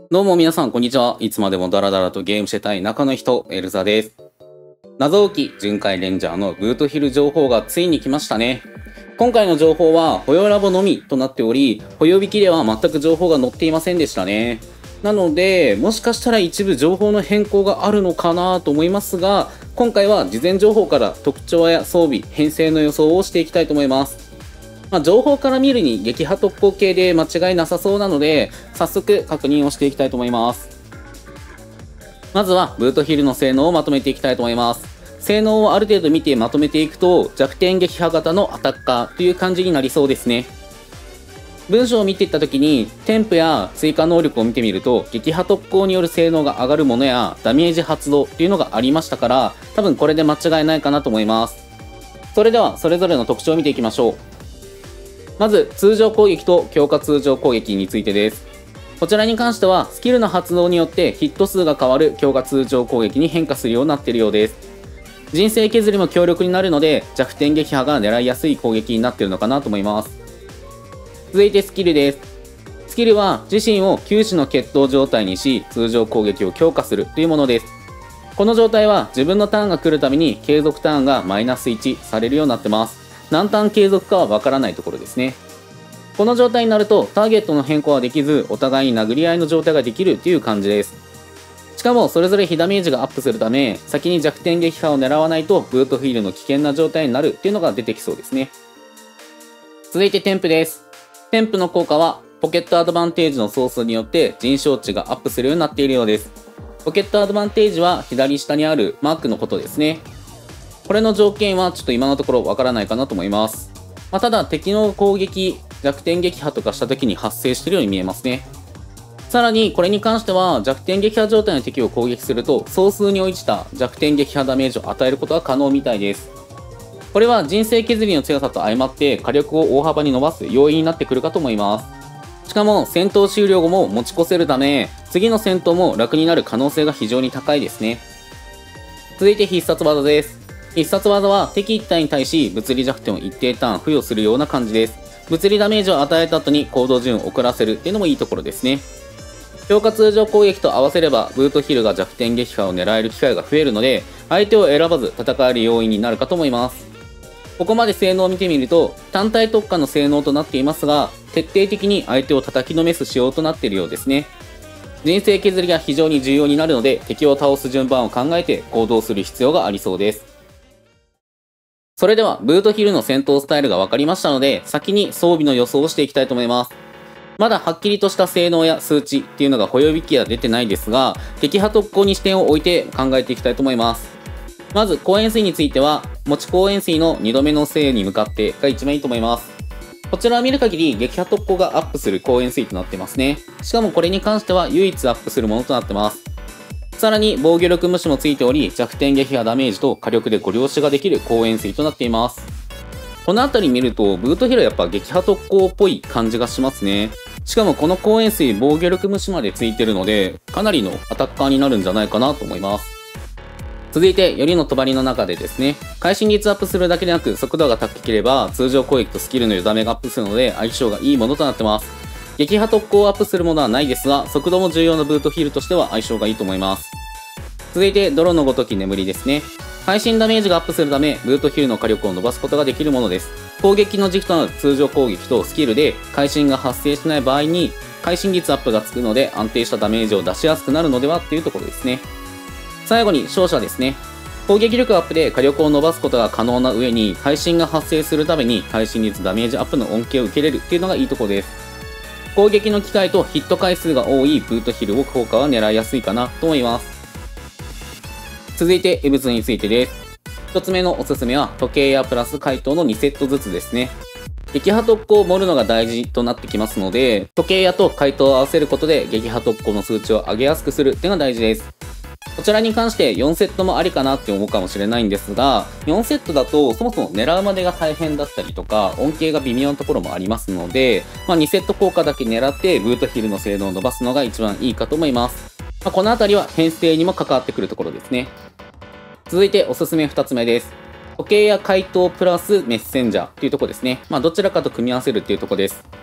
どうも皆さん、こんにちは。いつまでもダラダラとゲームしてたい中の人、エルザです。謎解き巡回レンジャーのブートヒル情報がついに来ましたね。今回の情報は、保養ラボのみとなっており、保養引きでは全く情報が載っていませんでしたね。なので、もしかしたら一部情報の変更があるのかなと思いますが、今回は事前情報から特徴や装備、編成の予想をしていきたいと思います。情報から見るに撃破特攻系で間違いなさそうなので、早速確認をしていきたいと思います。まずはブートヒルの性能をまとめていきたいと思います。性能をある程度見てまとめていくと、弱点撃破型のアタッカーという感じになりそうですね。文章を見ていった時に、添付や追加能力を見てみると、撃破特攻による性能が上がるものやダメージ発動というのがありましたから、多分これで間違いないかなと思います。それではそれぞれの特徴を見ていきましょう。まず、通常攻撃と強化通常攻撃についてです。こちらに関しては、スキルの発動によってヒット数が変わる強化通常攻撃に変化するようになっているようです。人生削りも強力になるので、弱点撃破が狙いやすい攻撃になっているのかなと思います。続いてスキルです。スキルは自身を九死の決闘状態にし、通常攻撃を強化するというものです。この状態は自分のターンが来るたびに継続ターンがマイナス1されるようになってます。何ターン継続かはわからないところですね。この状態になるとターゲットの変更はできず、お互いに殴り合いの状態ができるという感じです。しかもそれぞれ被ダメージがアップするため、先に弱点撃破を狙わないとブートフィールの危険な状態になるっていうのが出てきそうですね。続いて添付です。添付の効果はポケットアドバンテージのソースによって陣象値がアップするようになっているようです。ポケットアドバンテージは左下にあるマークのことですね。これの条件はちょっと今のところわからないかなと思います。ただ敵の攻撃、弱点撃破とかした時に発生しているように見えますね。さらにこれに関しては弱点撃破状態の敵を攻撃すると総数に応じた弱点撃破ダメージを与えることが可能みたいです。これは人生削りの強さと相まって火力を大幅に伸ばす要因になってくるかと思います。しかも戦闘終了後も持ち越せるため、次の戦闘も楽になる可能性が非常に高いですね。続いて必殺技です。必殺技は敵1体に対し物理弱点を一定ターン付与するような感じです。物理ダメージを与えた後に行動順を遅らせるっていうのもいいところですね。強化通常攻撃と合わせればブートヒルが弱点撃破を狙える機会が増えるので、相手を選ばず戦える要因になるかと思います。ここまで性能を見てみると単体特化の性能となっていますが、徹底的に相手を叩きのめす仕様となっているようですね。人生削りが非常に重要になるので、敵を倒す順番を考えて行動する必要がありそうです。それではブートヒルの戦闘スタイルが分かりましたので、先に装備の予想をしていきたいと思います。まだはっきりとした性能や数値っていうのが保養引きは出てないですが、撃破特攻に視点を置いて考えていきたいと思います。まず光円錐については、持ち光円錐の2度目の生に向かってが一番いいと思います。こちらを見る限り撃破特攻がアップする光円錐となってますね。しかもこれに関しては唯一アップするものとなってます。さらに防御力無視もついており、弱点撃破ダメージと火力でご了承ができる光円錐となっています。この辺り見るとブートヒルはやっぱ撃破特攻っぽい感じがしますね。しかもこの光円錐防御力無視までついてるので、かなりのアタッカーになるんじゃないかなと思います。続いて、よりの帳の中でですね、会心率アップするだけでなく速度が高ければ通常攻撃とスキルの余ダメがアップするので相性がいいものとなってます。撃破特攻をアップするものはないですが、速度も重要なブートヒルとしては相性がいいと思います。続いて、泥のごとき眠りですね。会心ダメージがアップするため、ブートヒルの火力を伸ばすことができるものです。攻撃の軸となる通常攻撃とスキルで会心が発生しない場合に、会心率アップがつくので安定したダメージを出しやすくなるのではっていうところですね。最後に勝者ですね。攻撃力アップで火力を伸ばすことが可能な上に、会心が発生するために会心率ダメージアップの恩恵を受けれるっていうのがいいところです。攻撃の機会とヒット回数が多いブートヒルを効果は狙いやすいかなと思います。続いて、異物についてです。1つ目のおすすめは、時計やプラス回答の2セットずつですね。撃破特攻を盛るのが大事となってきますので、時計やと回答を合わせることで撃破特攻の数値を上げやすくするっていうのが大事です。こちらに関して4セットもありかなって思うかもしれないんですが、4セットだとそもそも狙うまでが大変だったりとか、恩恵が微妙なところもありますので、2セット効果だけ狙ってブートヒルの性能を伸ばすのが一番いいかと思います。このあたりは編成にも関わってくるところですね。続いておすすめ2つ目です。時計や回答プラスメッセンジャーというところですね。どちらかと組み合わせるっていうところです。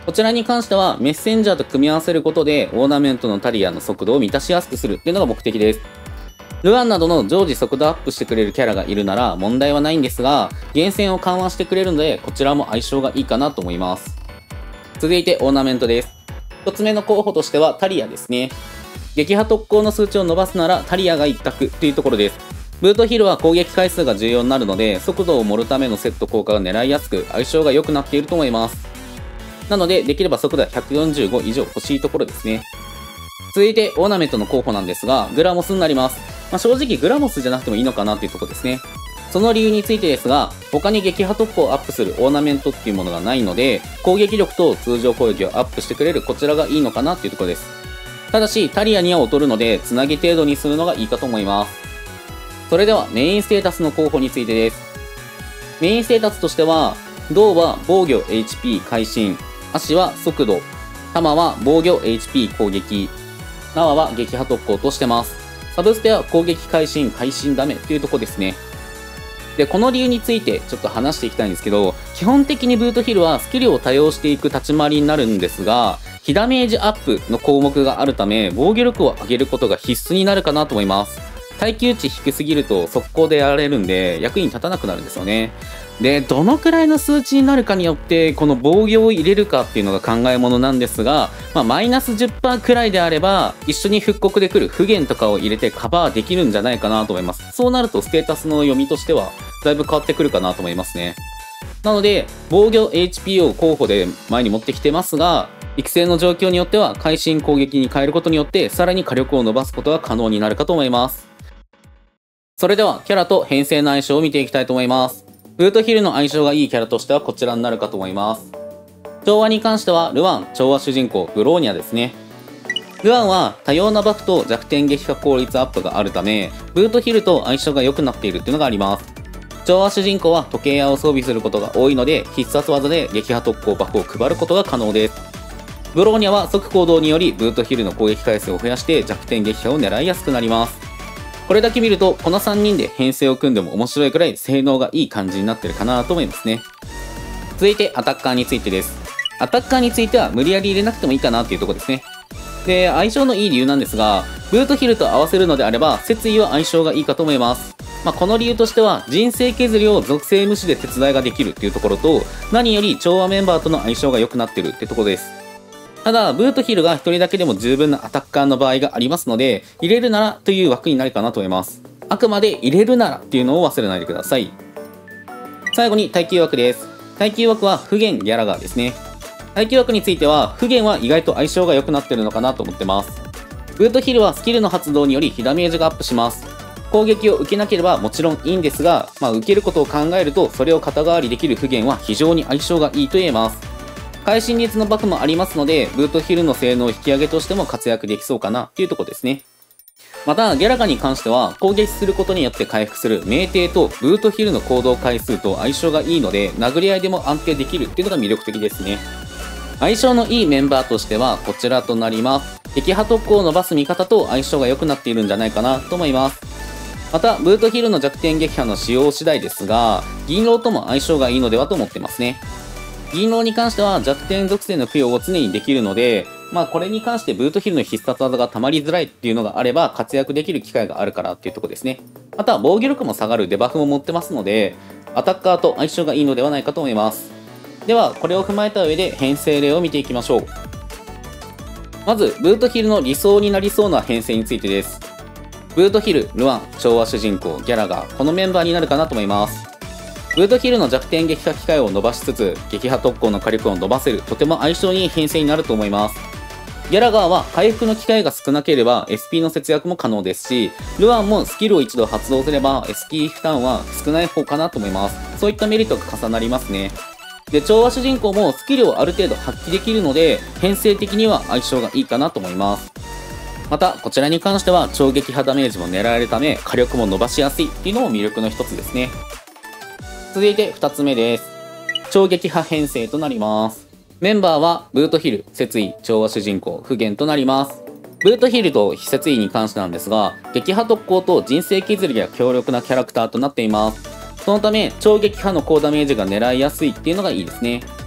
こちらに関してはメッセンジャーと組み合わせることでオーナメントのタリアの速度を満たしやすくするっていうのが目的です。ルアンなどの常時速度アップしてくれるキャラがいるなら問題はないんですが、厳選を緩和してくれるのでこちらも相性がいいかなと思います。続いてオーナメントです。1つ目の候補としてはタリアですね。撃破特攻の数値を伸ばすならタリアが一択というところです。ブートヒルは攻撃回数が重要になるので速度を盛るためのセット効果が狙いやすく相性が良くなっていると思います。なのでできれば速度は145以上欲しいところですね。続いてオーナメントの候補なんですがグラモスになります。正直グラモスじゃなくてもいいのかなっていうところですね。その理由についてですが、他に撃破突破をアップするオーナメントっていうものがないので、攻撃力と通常攻撃をアップしてくれるこちらがいいのかなっていうところです。ただし、タリアには劣るので、つなぎ程度にするのがいいかと思います。それでは、メインステータスの候補についてです。メインステータスとしては、銅は防御 HP 会心、足は速度、弾は防御 HP 攻撃、縄は撃破特攻としてます。サブステは攻撃会心ダメっていうところですね。で、この理由についてちょっと話していきたいんですけど、基本的にブートヒルはスキルを多用していく立ち回りになるんですが、被ダメージアップの項目があるため、防御力を上げることが必須になるかなと思います。耐久値低すぎると速攻でやられるんで、役に立たなくなるんですよね。で、どのくらいの数値になるかによって、この防御を入れるかっていうのが考えものなんですが、マイナス 10% くらいであれば、一緒に復刻で来る不言とかを入れてカバーできるんじゃないかなと思います。そうなるとステータスの読みとしては、だいぶ変わってくるかなと思いますね。なので、防御 HP を候補で前に持ってきてますが、育成の状況によっては、会心攻撃に変えることによって、さらに火力を伸ばすことが可能になるかと思います。それでは、キャラと編成の相性を見ていきたいと思います。ブートヒルの相性がいいキャラとしてはこちらになるかと思います。調和に関しては、ルアン、調和主人公、ブローニャですね。ルアンは多様なバフと弱点撃破効率アップがあるため、ブートヒルと相性が良くなっているっていうのがあります。調和主人公は時計矢を装備することが多いので、必殺技で撃破特攻バフを配ることが可能です。ブローニャは即行動によりブートヒルの攻撃回数を増やして弱点撃破を狙いやすくなります。これだけ見ると、この3人で編成を組んでも面白いくらい性能がいい感じになってるかなと思いますね。続いてアタッカーについてです。アタッカーについては無理やり入れなくてもいいかなっていうところですね。で、相性のいい理由なんですが、ブートヒルと合わせるのであれば、節位は相性がいいかと思います。この理由としては、人生削りを属性無視で手伝いができるっていうところと、何より調和メンバーとの相性が良くなってるってところです。ただ、ブートヒルが1人だけでも十分なアタッカーの場合がありますので、入れるならという枠になるかなと思います。あくまで入れるならっていうのを忘れないでください。最後に耐久枠です。耐久枠は不言ギャラガーですね。耐久枠については、不言は意外と相性が良くなってるのかなと思ってます。ブートヒルはスキルの発動により被ダメージがアップします。攻撃を受けなければもちろんいいんですが、受けることを考えるとそれを肩代わりできる不言は非常に相性がいいと言えます。会心率のバフもありますので、ブートヒルの性能引き上げとしても活躍できそうかなっていうところですね。また、ギャラガに関しては、攻撃することによって回復する命定とブートヒルの行動回数と相性がいいので、殴り合いでも安定できるっていうのが魅力的ですね。相性のいいメンバーとしてはこちらとなります。撃破特攻を伸ばす味方と相性が良くなっているんじゃないかなと思います。また、ブートヒルの弱点撃破の使用次第ですが、銀狼とも相性がいいのではと思ってますね。銀狼に関しては弱点属性の供養を常にできるので、これに関してブートヒルの必殺技が溜まりづらいっていうのがあれば活躍できる機会があるからっていうところですね。また、防御力も下がるデバフも持ってますので、アタッカーと相性がいいのではないかと思います。では、これを踏まえた上で編成例を見ていきましょう。まず、ブートヒルの理想になりそうな編成についてです。ブートヒル、ルアン、調和主人公、ギャラガー、このメンバーになるかなと思います。ブートヒルの弱点撃破機会を伸ばしつつ、撃破特攻の火力を伸ばせる、とても相性にいい編成になると思います。ギャラガーは回復の機会が少なければ SP の節約も可能ですし、ルアンもスキルを一度発動すれば SP 負担は少ない方かなと思います。そういったメリットが重なりますね。で、調和主人公もスキルをある程度発揮できるので、編成的には相性がいいかなと思います。また、こちらに関しては超撃破ダメージも狙えるため、火力も伸ばしやすいっていうのも魅力の一つですね。続いて2つ目です。超撃破編成となります。メンバーは、ブートヒル、節位、調和主人公、不言となります。ブートヒルと非節位に関してなんですが、撃破特攻と人生削りが強力なキャラクターとなっています。そのため、超撃破の高ダメージが狙いやすいっていうのがいいですね。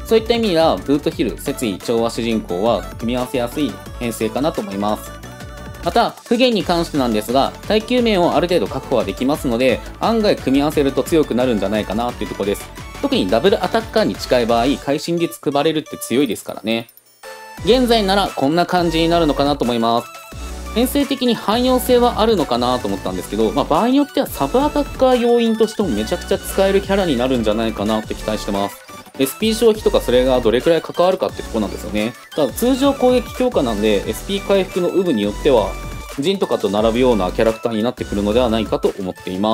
そういった意味では、ブートヒル、節位、調和主人公は組み合わせやすい編成かなと思います。また、不言に関してなんですが、耐久面をある程度確保はできますので、案外組み合わせると強くなるんじゃないかなというところです。特にダブルアタッカーに近い場合、会心率配れるって強いですからね。現在ならこんな感じになるのかなと思います。編成的に汎用性はあるのかなと思ったんですけど、場合によってはサブアタッカー要因としてもめちゃくちゃ使えるキャラになるんじゃないかなって期待してます。SP 消費とかそれがどれくらい関わるかってとこなんですよね。ただ通常攻撃強化なんで SP 回復の有無によってはジンとかと並ぶようなキャラクターになってくるのではないかと思っています。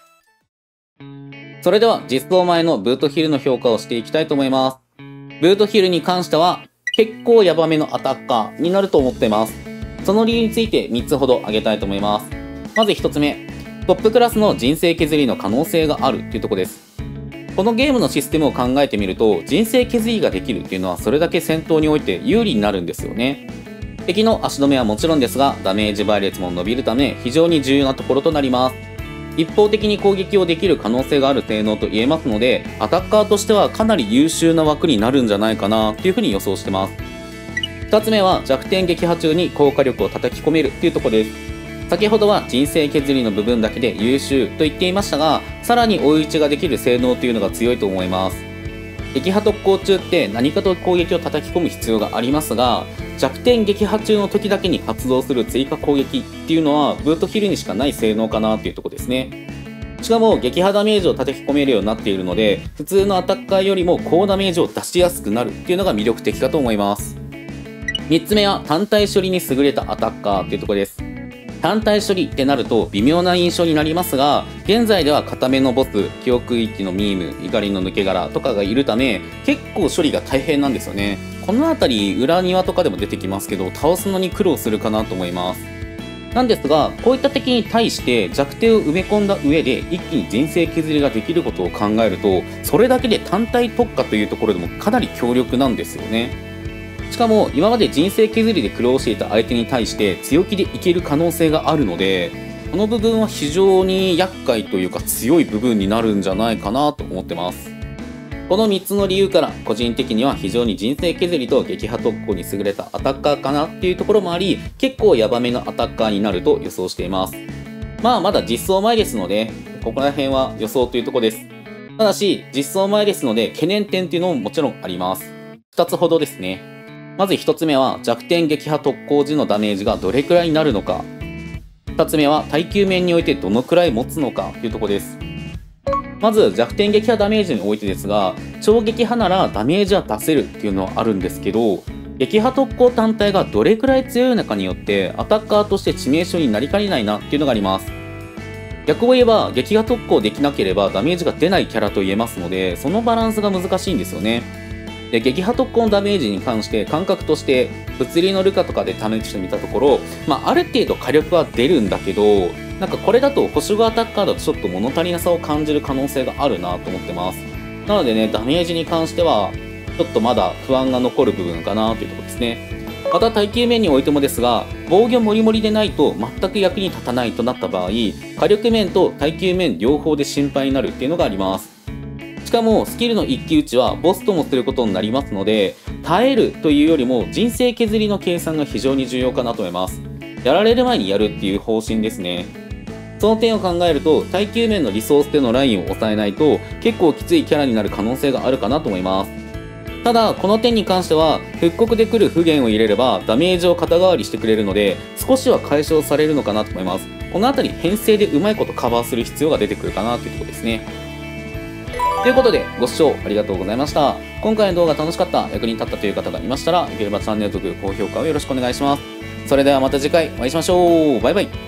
それでは実装前のブートヒルの評価をしていきたいと思います。ブートヒルに関しては結構ヤバめのアタッカーになると思っています。その理由について3つほど挙げたいと思います。まず1つ目、トップクラスの人生削りの可能性があるというところです。このゲームのシステムを考えてみると、人生削りができるっていうのはそれだけ戦闘において有利になるんですよね。敵の足止めはもちろんですが、ダメージ倍率も伸びるため非常に重要なところとなります。一方的に攻撃をできる可能性がある性能と言えますので、アタッカーとしてはかなり優秀な枠になるんじゃないかなというふうに予想してます。2つ目は弱点撃破中に効果力を叩き込めるというところです。先ほどは人生削りの部分だけで優秀と言っていましたが、さらに追い打ちができる性能というのが強いと思います。撃破特攻中って何かと攻撃を叩き込む必要がありますが、弱点撃破中の時だけに発動する追加攻撃っていうのはブートヒルにしかない性能かなっていうところですね。しかも撃破ダメージを叩き込めるようになっているので、普通のアタッカーよりも高ダメージを出しやすくなるっていうのが魅力的かと思います。3つ目は単体処理に優れたアタッカーっていうところです。単体処理ってなると微妙な印象になりますが、現在では固めのボス、記憶域のミーム、怒りの抜け殻とかがいるため、結構処理が大変なんですよね。この辺り裏庭とかでも出てきますけど、倒すのに苦労するかなと思います。なんですが、こういった敵に対して弱点を埋め込んだ上で一気に人生削りができることを考えると、それだけで単体特化というところでもかなり強力なんですよね。しかも今まで人生削りで苦労していた相手に対して強気でいける可能性があるので、この部分は非常に厄介というか強い部分になるんじゃないかなと思ってます。この3つの理由から個人的には非常に人生削りと撃破特攻に優れたアタッカーかなっていうところもあり、結構ヤバめのアタッカーになると予想しています。まだ実装前ですので、ここら辺は予想というところです。ただし実装前ですので懸念点っていうのももちろんあります。2つほどですね。まず1つ目は弱点撃破特攻時のダメージがどれくらいになるのか。2つ目は耐久面においてどのくらい持つのかというところです。まず弱点撃破ダメージにおいてですが、超撃破ならダメージは出せるっていうのはあるんですけど、撃破特攻単体がどれくらい強いのかによってアタッカーとして致命傷になりかねないなっていうのがあります。逆を言えば撃破特攻できなければダメージが出ないキャラと言えますので、そのバランスが難しいんですよね。で、撃破特攻のダメージに関して感覚として物理のルカとかで試してみたところ、ある程度火力は出るんだけど、なんかこれだと星5アタッカーだとちょっと物足りなさを感じる可能性があるなと思ってます。なのでね、ダメージに関してはちょっとまだ不安が残る部分かなというところですね。また耐久面においてもですが、防御モリモリでないと全く役に立たないとなった場合、火力面と耐久面両方で心配になるっていうのがあります。しかもスキルの一騎打ちはボスともすることになりますので、耐えるというよりも人生削りの計算が非常に重要かなと思います。やられる前にやるっていう方針ですね。その点を考えると耐久面のリソースでのラインを抑えないと結構きついキャラになる可能性があるかなと思います。ただこの点に関しては復刻で来る不言を入れればダメージを肩代わりしてくれるので少しは解消されるのかなと思います。この辺り編成でうまいことカバーする必要が出てくるかなというところですね。ということで、ご視聴ありがとうございました。今回の動画楽しかった、役に立ったという方がいましたら、よければチャンネル登録、高評価をよろしくお願いします。それではまた次回お会いしましょう。バイバイ。